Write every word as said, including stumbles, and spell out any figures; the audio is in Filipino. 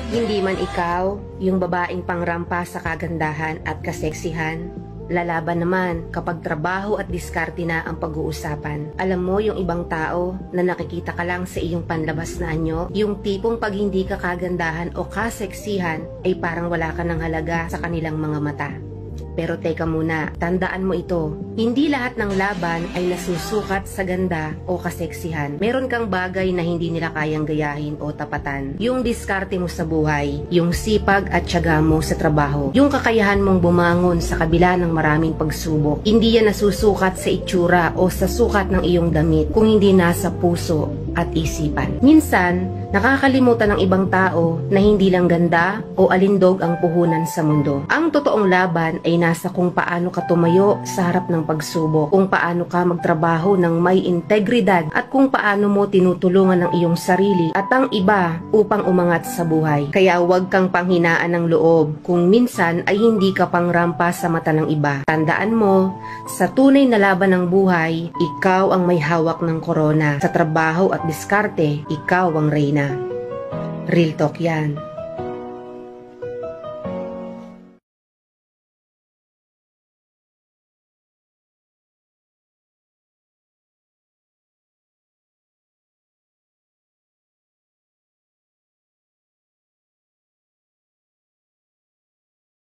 Hindi man ikaw, yung babaeng pangrampa sa kagandahan at kaseksihan, lalaban naman kapag trabaho at diskarte na ang pag-uusapan. Alam mo yung ibang tao na nakikita ka lang sa iyong panlabas na anyo, yung tipong pag hindi ka kagandahan o kaseksihan ay parang wala ka ng halaga sa kanilang mga mata. Pero teka muna, tandaan mo ito, hindi lahat ng laban ay nasusukat sa ganda o kaseksihan. Meron kang bagay na hindi nila kayang gayahin o tapatan. Yung diskarte mo sa buhay, yung sipag at tiyaga mo sa trabaho, yung kakayahan mong bumangon sa kabila ng maraming pagsubok. Hindi yan nasusukat sa itsura o sa sukat ng iyong damit kung hindi nasa puso at isipan. Minsan, nakakalimutan ng ibang tao na hindi lang ganda o alindog ang puhunan sa mundo. Ang totoong laban ay nasa kung paano ka tumayo sa harap ng pagsubok, kung paano ka magtrabaho ng may integridad at kung paano mo tinutulungan ang iyong sarili at ang iba upang umangat sa buhay. Kaya huwag kang panghinaan ng loob kung minsan ay hindi ka pangrampa sa mata ng iba. Tandaan mo, sa tunay na laban ng buhay, ikaw ang may hawak ng korona. Sa trabaho at diskarte, ikaw ang reyna. Real talk yan.